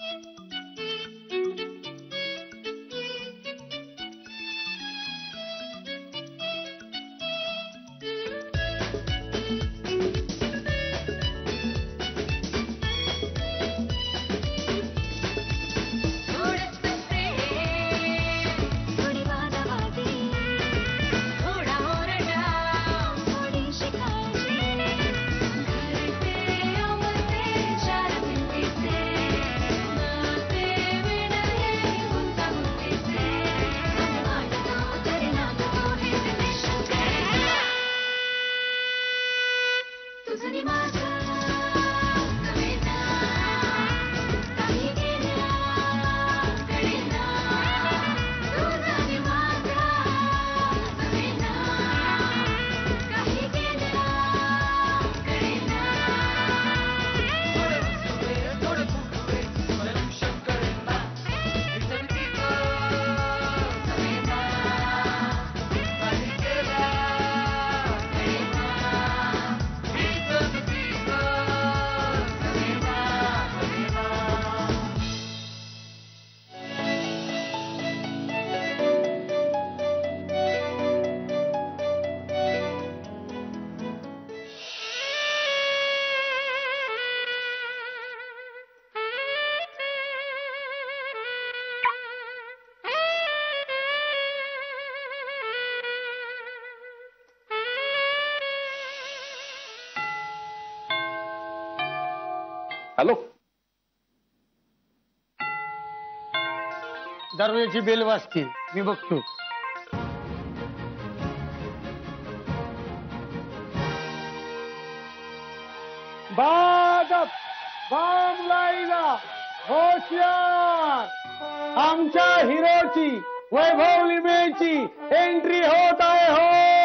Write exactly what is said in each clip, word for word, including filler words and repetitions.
Hello, दरवाजाची bell वाजते, मी बघतो. बादप बम लाईला होशियार, आमच्या हिरोची वैभव लिमेची एंट्री होत आहे हो.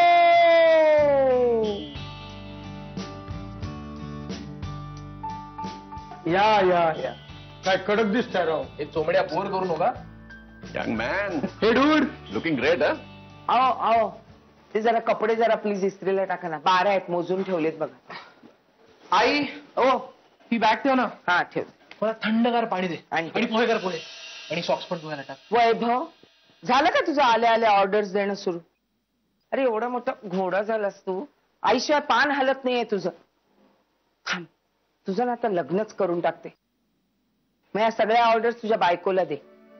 या या या काय कडक दिसताय राव. हे चोमड्या बोर करू नका. Young man, hey dude looking great. हा, आओ आओ, ते जरा कपडे जरा प्लीज इस्त्रीला टाका ना. बारा आहेत, मोजून ठेवलेत बघा. आई, ओ ही बॅग ठेव ना. हा ठेव. मला थंडगार पाणी दे आणि आणि पोहे कर पोहे आणि सॉक्स पण धुवायला टाक. वैभव, झालं का तुझं आल्या आल्या ऑर्डर्स देणं सुरू? अरे एवढा मोठा घोडा झालास तू, आईशिवाय पान हलत नाहीये तुझं. थांब, तुझं ना आता लग्नच करून टाकते. मग या सगळ्या ऑर्डर्स तुझ्या बायकोला दे.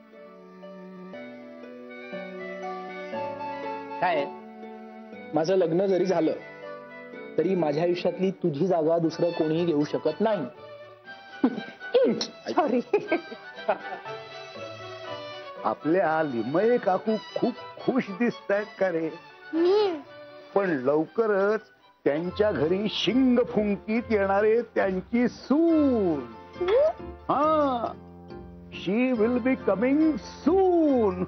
काय माझं लग्न जरी झालं तरी माझ्या आयुष्यातली तुझी जागा दुसरं कोणीही घेऊ शकत नाही. सॉरी. आपल्या लिमये काकू खूप खुश दिसतायत का रे? पण लवकरच त्यांच्या घरी शिंग फुंकीत येणारे त्यांची सून, हा, शी विल बी कमिंग सून.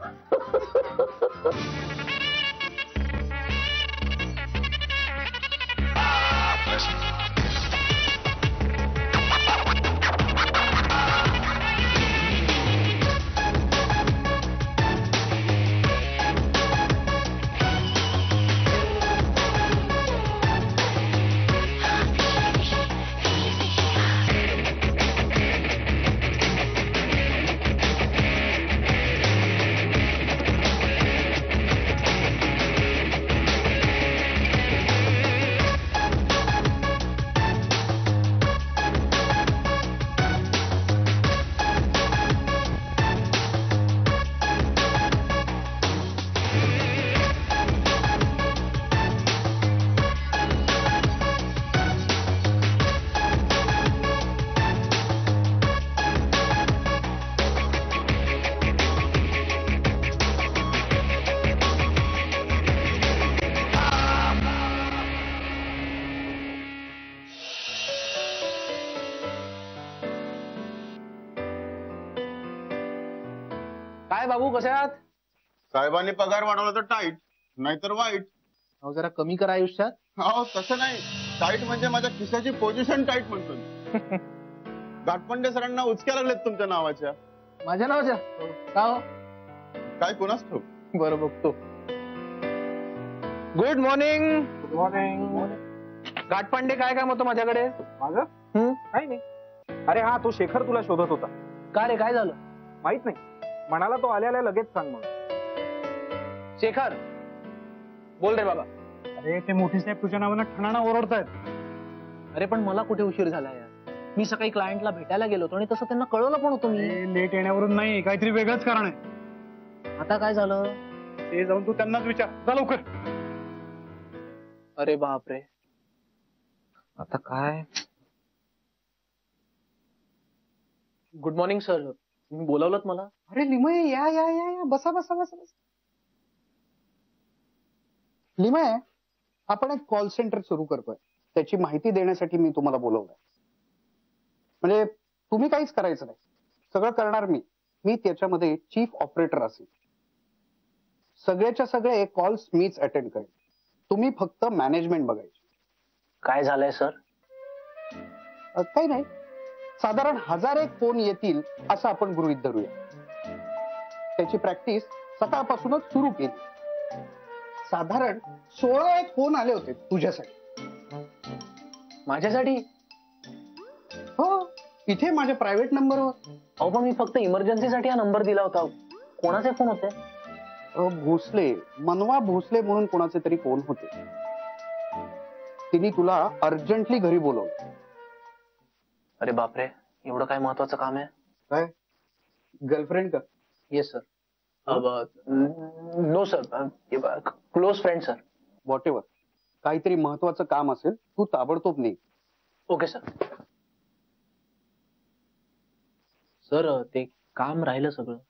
काय बाबू, कसे आहात? साहेबांनी पगार वाढवला तर टाईट, नाहीतर वाईट. अहो जरा कमी करा आयुष्यात. हो तसं नाही, टाईट म्हणजे माझ्या खिशाची पोझिशन टाईट म्हणतो. घाटपंडे सरांना उचक्या लागलेत तुमच्या नावाच्या. माझ्या नावाच्या? का हो? काय कोणाच ठेव. बरं बघतो. Good morning. Good morning. Ghatpande, काय काम होतं माझ्याकडे? माझं काही नाही. अरे हा, तो शेखर तुला शोधत होता. का रे, काय झालं? माहित नाही, म्हणाला तो आल्या आल्या लगेच सांग म्हणून. शेखर, बोल रे बाबा. अरे ते मोठी साहेब तुझ्या नावानं ठणाणा ओरडतायत. अरे पण मला कुठे उशीर झाला यार, मी सकाळी क्लायंटला भेटायला गेलो होतो आणि तसं त्यांना कळवलं पण होतं मी. लेट येण्यावरून नाही, काहीतरी वेगळंच कारण आहे. आता काय झालं? ते जाऊन तू त्यांनाच विचार, जा लवकर. अरे बापरे, आता काय? गुड मॉर्निंग सर, तुम्ही बोलावलं मला? अरे लिमय, या या या या बसा बसा बसा बसा. लिमय, आपण एक कॉल सेंटर सुरू करतोय, त्याची माहिती देण्यासाठी मी तुम्हाला बोलवलंय. म्हणजे तुम्ही काहीच करायचं नाही, सगळं करणार मी. मी त्याच्यामध्ये चीफ ऑपरेटर असेल. सगळ्याच्या सगळे कॉल्स मीच अटेंड करेन. तुम्ही फक्त मॅनेजमेंट बघायची. काय झालंय सर? अ, काही नाही, साधारण हजार एक फोन येतील असं आपण गृहीत धरूया. त्याची प्रॅक्टिस सकाळपासूनच सुरू केली. साधारण सोळा एक फोन आले होते तुझ्यासाठी. माझ्यासाठी? हो, इथे माझ्या प्रायव्हेट नंबरवर. अहो पण मी फक्त इमर्जन्सीसाठी हा नंबर दिला होता. कोणाचे फोन होते? अ, भोसले, मनवा भोसले म्हणून कोणाचे तरी फोन होते. तिने तुला अर्जंटली घरी बोलवलं. अरे बापरे, एवढं काय महत्वाचं काम आहे? काय, गर्लफ्रेंड का? Yes sir. No sir, close friend sir. Whatever, काहीतरी महत्वाचं काम असेल, तू ताबडतोब निघ. Okay sir. सर ते काम राहिलं सगळं.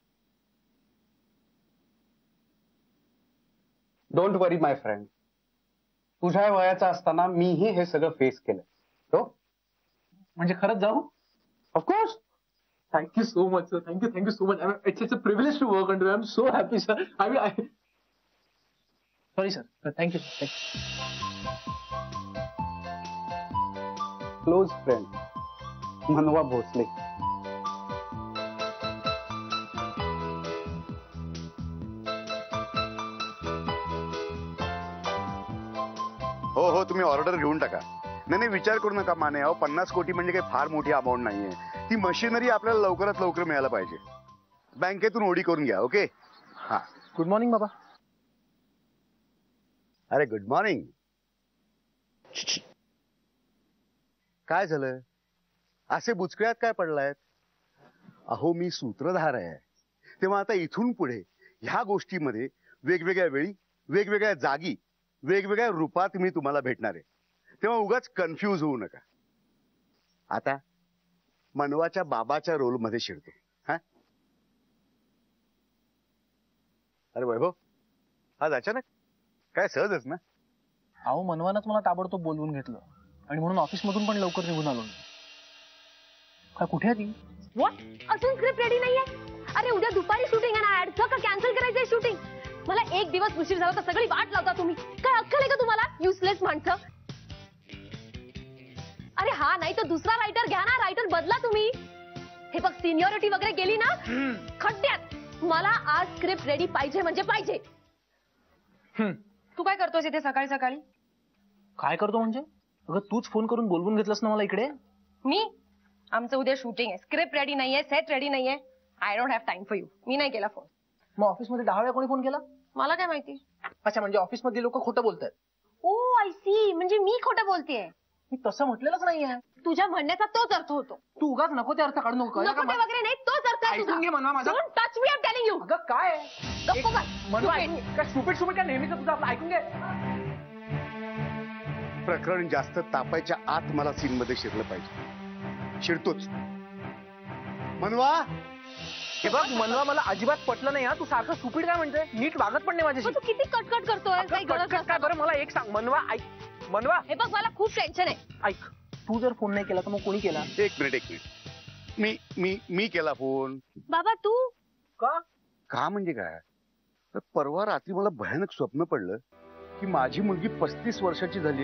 डोंट वरी माय फ्रेंड, तुझ्या वयाचा असताना मीही हे सगळं फेस केलं. हो, म्हणजे खरंच जाऊ? Of course. Thank you so much sir, thank you thank you so much. It's it's a privilege to work under. I am so happy sir. I I sorry sir. Thank you thank you. Close friend Manva Bhosale. हो हो, तुम्ही ऑर्डर घेऊन टाका. नाही नाही, विचार करू नका माने. अहो पन्नास कोटी म्हणजे काही फार मोठी अमाऊंट नाहीये. ती मशिनरी आपल्याला लवकरात लवकर मिळायला पाहिजे. बँकेतून ओढी करून घ्या. ओके. हा, गुड मॉर्निंग बाबा. अरे गुड मॉर्निंग. काय झालं, असे बुचकळ्यात काय पडलायत? अहो मी सूत्रधार आहे, तेव्हा आता इथून पुढे ह्या गोष्टीमध्ये वेगवेगळ्या वेळी, वेगवेगळ्या जागी, वेगवेगळ्या रूपात मी तुम्हाला भेटणार आहे. तेव्हा उगाच कन्फ्यूज होऊ नका. आता मनवाच्या बाबाच्या रोल मध्ये शिरतो. हा, अरे वैभव, आज अचानक काय? सहजच ना? अहो मनवानच मला ताबडतोब बोलवून घेतलं आणि म्हणून ऑफिस मधून पण लवकर निघून आलो. काय, कुठे आहे ती? व्हॉट? अजून स्क्रिप्ट रेडी नाहीये? अरे उद्या दुपारी शूटिंग आहे ना, ऍडचं का कॅन्सल करायचंय शूटिंग? मला एक दिवस उशीर झाला तर सगळी वाट लावता तुम्ही. काय अक्कल आहे का तुम्हाला, युजलेस माणसं? अरे हा नाही तर दुसरा रायटर घ्या ना, रायटर बदला तुम्ही. हे बघ, सिनियरिटी वगैरे गेली ना खड्ड्यात. मला आज स्क्रिप्ट रेडी पाहिजे म्हणजे पाहिजे. तू काय करतोस इथे सकाळी सकाळी? काय करतो म्हणजे? अगं तूच फोन करून बोलवून घेतलंस ना मला इकडे. मी? आमचं उद्या शूटिंग आहे, स्क्रिप्ट रेडी नाहीये, सेट रेडी नाहीये. I don't have time for you. मी नाही केला फोन. मग ऑफिसमध्ये दहा वेळा कोणी फोन केला? मला काय माहिती. अच्छा, म्हणजे ऑफिस मधली लोक खोटं बोलतात. ओ आय सी, म्हणजे मी खोटं बोलतेय. मी तसं म्हटलेलंच नाहीये. तुझ्या म्हणण्याचा तोच अर्थ होतो. तू उगाच नको ते अर्थ काढू नको. नको ते वगैरे नाही, तोच अर्थ आहे तुझा. ऐकून घे मनवा माझं. Don't touch me, I am telling you. अगं काय गप्प बस. मनवा, Stupid. काय स्टुपिड स्टुपिड काय नेहमीच तुझं आपलं ऐकून घे. प्रकरण जास्त तापायच्या आत मला सीन मध्ये शिरलं पाहिजे. शिरतोच. मनवा, हे बघ मनवा, मला अजिबात पटलं नाही. हा, तू सारखं स्टुपिड काय म्हणते? नीट वागत पण नाही माझ्याशी. मग तू किती कटकट करतोय? काही गरज कटकट काय? बरं मला एक सांग मनवा, ऐक मनवा. हे बघ, मला खूप टेन्शन आहे. ऐक, तू जर फोन नाही केला तर मग कोणी केला? एक मिनिट एक मिनिट मी मी मी केला फोन. बाबा तू का? का म्हणजे काय? तर परवा रात्री मला भयानक स्वप्न पडलं की माझी मुलगी पस्तीस वर्षाची झाली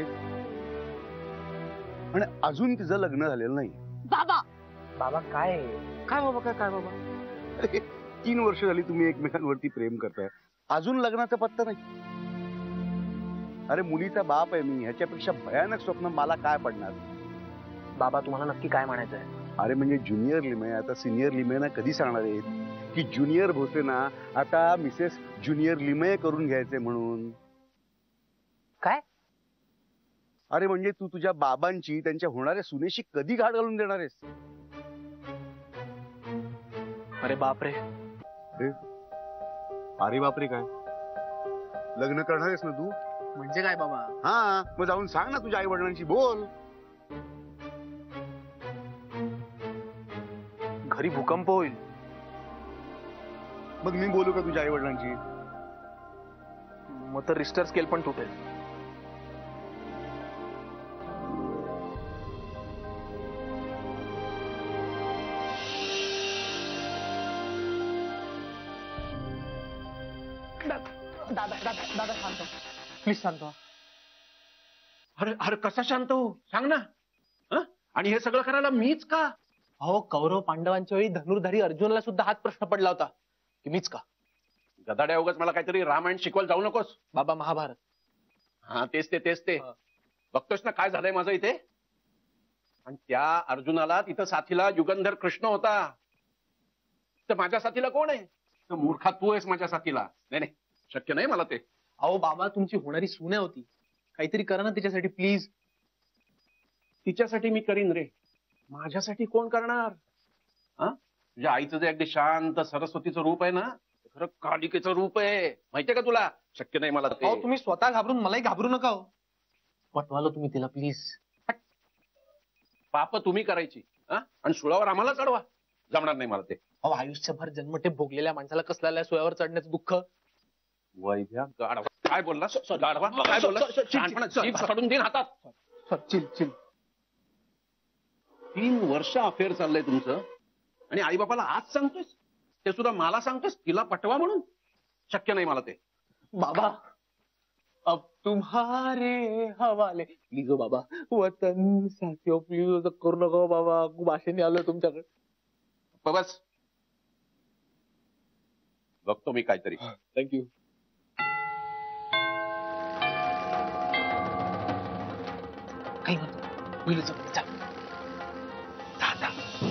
आणि अजून तिचं लग्न झालेलं नाही. बाबा बाबा काय काय बाबा काय काय बाबा? तीन वर्ष झाली तुम्ही एकमेकांवरती प्रेम करताय, अजून लग्नाचा पत्ता नाही. अरे मुलीचा बाप आहे मी, ह्याच्यापेक्षा भयानक स्वप्न मला काय पडणार? बाबा तुम्हाला नक्की काय म्हणायचं आहे? अरे म्हणजे ज्युनियर लिमय आता सिनियर लिमयना कधी सांगणार आहेत की ज्युनियर भोसेना आता मिसेस ज्युनियर लिमय करून घ्यायचे म्हणून? काय? अरे म्हणजे तू तुझ्या बाबांची त्यांच्या होणाऱ्या सुनेशी कधी घाट घालून देणार आहेस? अरे बापरे. ए, अरे बापरे काय? लग्न करणार आहेस ना तू? म्हणजे काय बाबा? हा मग जाऊन सांग ना तुझ्या आई वडिलांशी, बोल. घरी भूकंप होईल. मग मी बोलू का तुझ्या आई वडिलांशी? मग तर रिस्टर स्केल पण तुटेल. दादा दादा दादा शांत हो. प्लीज शांत हो. अरे अरे कसा शांत हो सांग ना. हं? आणि हे सगळं करायला मीच का? अहो कौरव पांडवांच्या वेळी धनुर्धारी अर्जुनला सुद्धा हाच प्रश्न पडला होता की मीच का. गदाड्या उगाच मला काहीतरी रामायण शिकवायला जाऊ नकोस. बाबा महाभारत. हा तेच ते तेच ते बघतोस ना काय झालंय माझं इथे. आणि त्या अर्जुनाला तिथं साथीला युगंधर कृष्ण होता. तर माझ्या साथीला कोण आहे? तर मूर्खा तू आहेस माझ्या साथीला. नाही नाही शक्य नाही मला ते. अहो बाबा तुमची होणारी सुने होती, काहीतरी करा ना तिच्यासाठी प्लीज. तिच्यासाठी मी करीन रे, माझ्यासाठी कोण करणार? हा तुझ्या आईचं जे अगदी शांत सरस्वतीचं रूप आहे ना, खरं कालिकेचं रूप आहे. माहितीये का तुला? शक्य नाही मला ते. अहो तुम्ही स्वतः घाबरून मलाही घाबरू नका हो. पटवालो तुम्ही तिला प्लीज. पाप तुम्ही करायची हा आणि सुळावर आम्हाला चढवा. जमणार नाही मला ते. अहो आयुष्यभर जन्मठेप भोगलेल्या माणसाला कसला सोयावर चढण्याचं दुःख. वैभ्या गाढवा काय बोलला? गाढवा काय बोलला? जीभ सोडून देईन हातात. Chill chill. तीन वर्ष अफेअर चाललंय तुमचं आणि आईबापाला आज सांगतोस, ते सुद्धा मला सांगतोस तिला पटवा म्हणून? शक्य नाही मला ते. बाबा अब तुम्हारे हवाले. प्लीज हो बाबा, वतन साथियो प्लीज करू नका बाबा. खूप आशेने आलोय तुमच्याकडे. बस बघतो मी काहीतरी. थँक्यू. काही होईल दादा.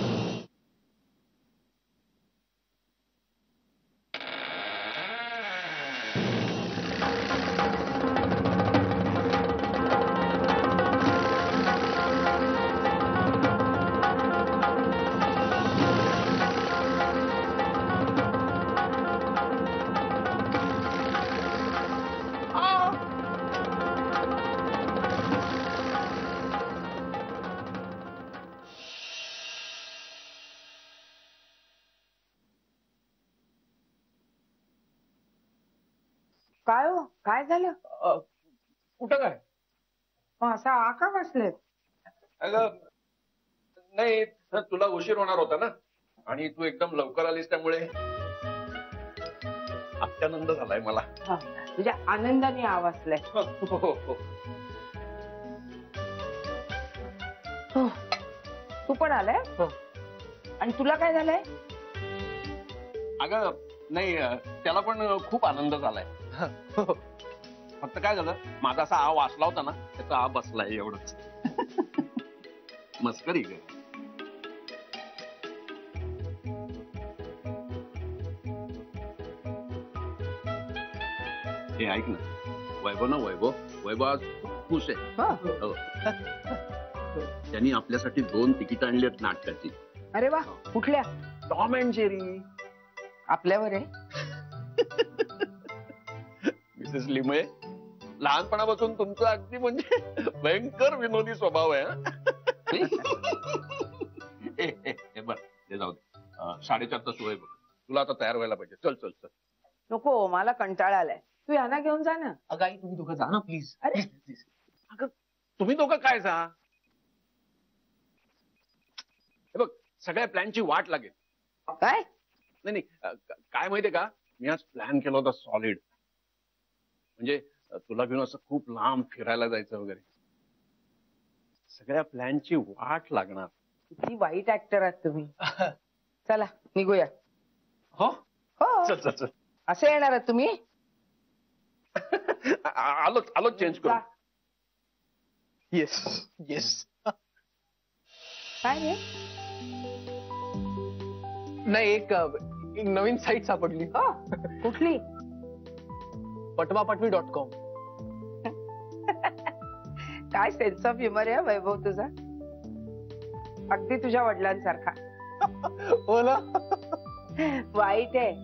काय हो काय झालं? कुठं काय? असा आका बसलेत. अगं नाही तुला उशीर होणार होता ना आणि तू एकदम लवकर आलीस त्यामुळे अत्यानंद झालाय मला. तुझ्या आनंदाने आवाजलाय. हो हो हो. तू पण आलाय? हो. आणि तुला काय झालंय? अगं नाही त्याला पण खूप आनंद झालाय. फक्त काय झालं माझा असा आ वाचला होता ना त्याचा आ बसलाय एवढंच. मस्करी ग. हे ऐक ना वैभव ना वैभव वैभव आज खुश आहे. हो. त्यांनी आपल्यासाठी दोन तिकीट आणली आहेत नाटकाची. अरे वा कुठल्या? Tom and Jerry. आपल्यावर आहे. मिसेस लिमये लहानपणापासून तुमचा अगदी म्हणजे भयंकर विनोदी स्वभाव आहे. बर ते जाऊ दे. साडेचार तास वेळ बघ. तुला आता तयार व्हायला पाहिजे. चल चल चल. नको मला कंटाळा आलाय. तू यांना घेऊन जा ना. अगं आई तुम्ही दोघं जा ना प्लीज. अरे अगं तुम्ही दोघं काय जा. हे बघ सगळ्या प्लॅनची वाट लागेल. काय? नाही नाही काय माहितीये का मी आज प्लॅन केला होता सॉलिड. म्हणजे तुला घेऊन असं खूप लांब फिरायला जायचं वगैरे. सगळ्या प्लॅनची वाट लागणार. किती वाईट ऍक्टर आहात तुम्ही. चला निघूया. हो हो चल चल चल. असे येणार आहात तुम्ही? आलो आलो चेंज करू. Yes yes. काय रे नाही एक अ, एक नवीन साईट सापडली. हो कुठली? पटवापटवी डॉट कॉम. काय सेन्स ऑफ ह्युमर आहे वैभव तुझा, अगदी तुझ्या वडिलांसारखा. हो ना. वाईट आहे.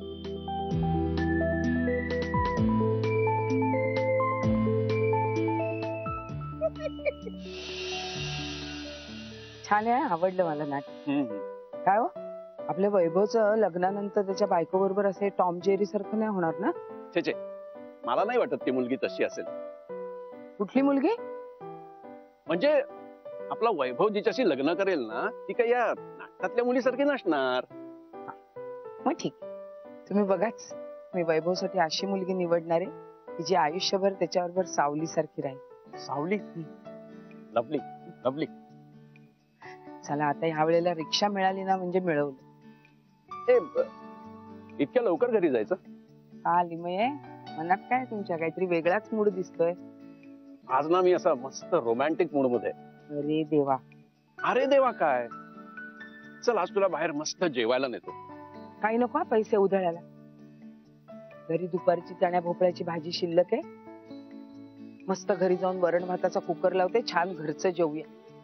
छान आहे, आवडलं मला नाटक. काय हो आपल्या वैभवचं लग्नानंतर त्याच्या बायको बरोबर असे टॉम जेरी सारखं नाही होणार ना? छे छे, मला नाही वाटत ती मुलगी तशी असेल. कुठली मुलगी? म्हणजे आपला वैभव जिच्याशी लग्न करेल ना ती काही या नाटकातल्या मुलीसारखी नसणार. मग ठीक आहे, तुम्ही बघाच मी वैभवसाठी अशी मुलगी निवडणार आहे की जी आयुष्यभर त्याच्याबरोबर सावली सारखी राहील. सावली. Lovely lovely. चला आता ह्या वेळेला रिक्षा मिळाली ना म्हणजे मिळवलं. ए, ब- इतक्या लवकर घरी जायचं? हा लिमये, मनात काय तुमच्या काहीतरी वेगळाच मूड दिसतोय. आज ना मी असा मस्त रोमॅन्टिक मूड मध्ये आहे. अरे देवा. अरे देवा काय, चल आज तुला बाहेर मस्त जेवायला नेतो. काही नको हा पैसे उधळायला. घरी दुपारची चण्या भोपळ्याची भाजी शिल्लक आहे, मस्त घरी जाऊन वरण भाताचा कुकर लावते, छान घरचं जेवूया.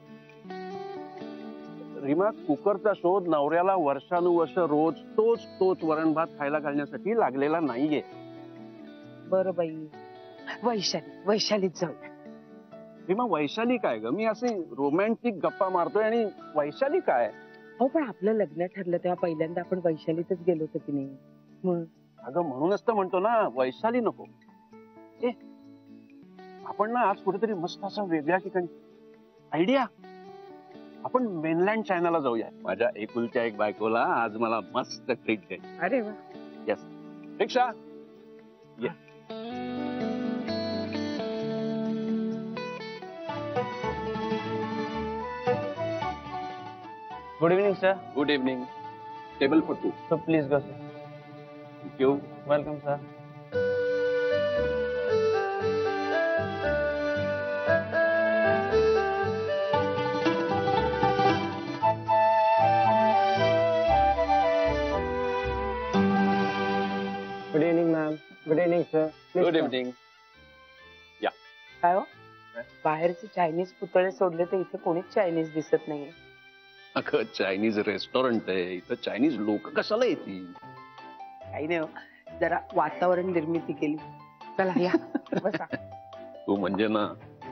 रीमा, कुकरचा शोध नवऱ्याला वर्षानुवर्ष रोज तोच तोच वरण भात खायला घालण्यासाठी लागलेला नाहीये. बरं बाई, वैशाली वैशालीच जाऊया. रीमा वैशाली काय ग, मी असे रोमॅन्टिक गप्पा मारतोय आणि वैशाली काय? हो पण आपलं लग्न ठरलं तेव्हा पहिल्यांदा आपण वैशालीतच गेलो होतो की नाही? मग अगं म्हणूनच तर म्हणतो ना वैशाली नको. ए आपण ना आज कुठेतरी मस्त असं वेगळ्या ठिकाणी, आयडिया, आपण मेनलँड चायनाला जाऊया. माझ्या एकुलत्या एक बायकोला आज मला मस्त ट्रीट द्यायची. अरे वा. यस. रिक्षा ये. Good evening sir. Good evening. Table for two. So please go sir. You. Welcome sir. Good evening ma'am. Good evening sir. Good evening. काय हो बाहेरचे चायनीज पुतळे सोडले तर इथे कोणीच चायनीज दिसत नाहीये. अगं चायनीज रेस्टॉरंट आहे इथं, चायनीज लोक कशाला येतील? काही नाही हो, जरा वातावरण निर्मिती केली. चला या बसा. तू म्हणजे ना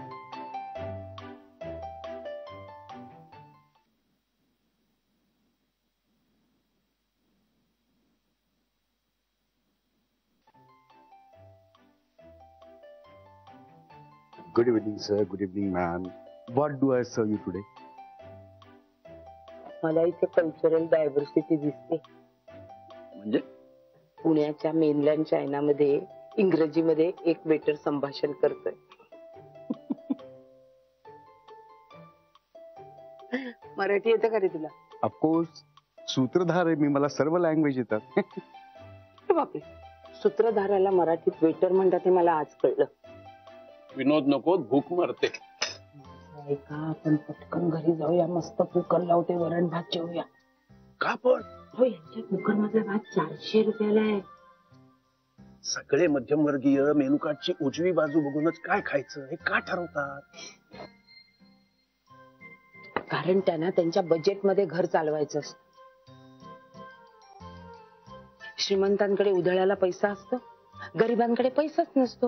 Good evening, sir. Good evening, ma'am. What do I serve you today? मला इथे कल्चरल डायव्हर्सिटी दिसते. म्हणजे पुण्याच्या मेनलँड चायनामध्ये इंग्रजीमध्ये एक वेटर संभाषण करतोय. मराठी येतं का रे तुला? ऑफकोर्स, सूत्रधार आहे मी, मला सर्व लँग्वेज येतात. बापरे, सूत्रधाराला मराठीत वेटर म्हणतात हे मला आज कळलं. विनोद नको, भूक मरते. ऐका, आपण पटकन घरी जाऊया, मस्त कुकर लावते, वरण भात जेवूया. का पण? हो, यांच्या कुकर मधला भात चारशे रुपयाला आहे. सगळे मध्यमवर्गीय मेनू कार्डची उजवी बाजू बघूनच काय खायचं हे का ठरवतात? कारण त्यांना त्यांच्या बजेटमध्ये घर चालवायचं असतं. श्रीमंतांकडे उधळायला पैसा असतो, गरिबांकडे पैसाच नसतो.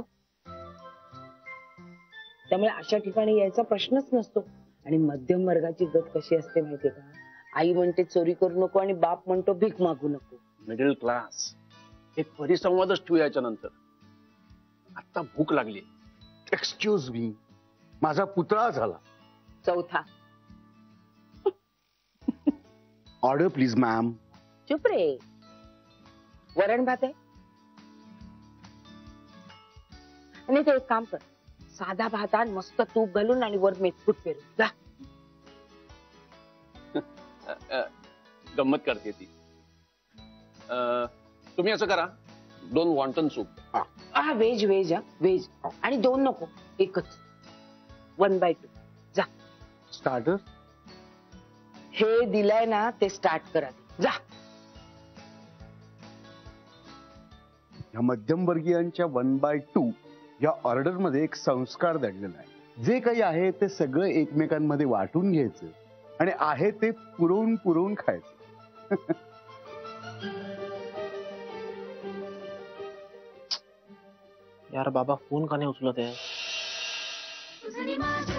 त्यामुळे अशा ठिकाणी यायचा प्रश्नच नसतो. आणि मध्यम वर्गाची गत कशी असते माहितीये का? आई म्हणते चोरी करू नको आणि बाप म्हणतो भीक मागू नको. Middle class. एक परिसंवादच ठेवू याच्या नंतर. आता भूक लागली. एक्सक्यूज मी, माझा पुतळा झाला. चौथा. Order please ma'am. चुप रे. वरण भात आहे आणि ते एक काम कर, साधा भात आण, मस्त तूप घालून आणि वर मेथकूट पेरू. जा. गंमत करते ती. अं, तुम्ही असं करा, दोन वॉन्टन सूप. हा व्हेज व्हेज हा व्हेज. आणि दोन नको, एकच. One by two. जा. स्टार्टर. हे दिलंय ना ते स्टार्ट करा. जा. ह्या मध्यमवर्गीयांच्या वन बाय टू या ऑर्डर मध्ये एक संस्कार दडलेला आहे. जे काही आहे ते सगळं एकमेकांमध्ये वाटून घ्यायचं आणि आहे ते पुरवून पुरवून खायचं. यार बाबा फोन का नाही उचलत आहे.